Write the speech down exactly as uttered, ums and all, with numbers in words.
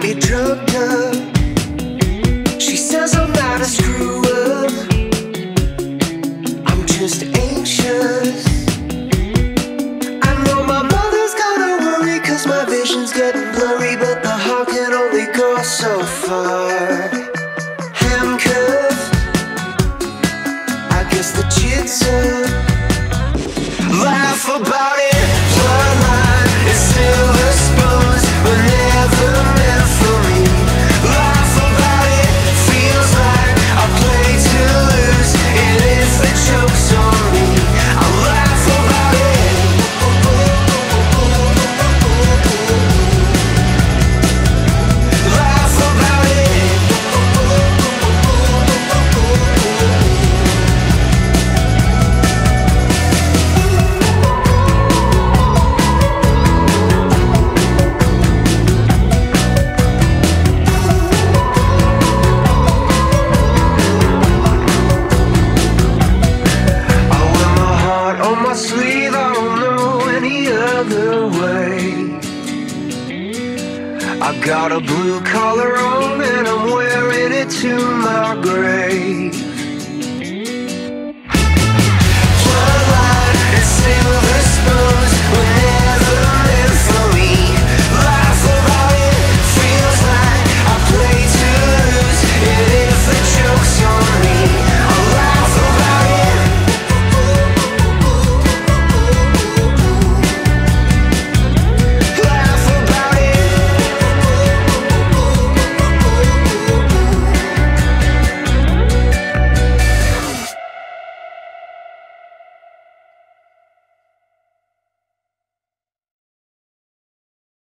get drugged up. She says I'm not a screw up, I'm just anxious. I know my mother's gonna worry, cause my vision's getting blurry, but the heart can only go so far. Handcuffed, I guess the jig's up. Laugh about it, bloodline, it's silver spoons, but never meant for me. Laugh about it, feels like I play to lose, and if the joke's on me, I laugh about it. Laugh about it. On my sleeve, I don't know any other way. I got a blue collar on and I'm wearing it to my grave.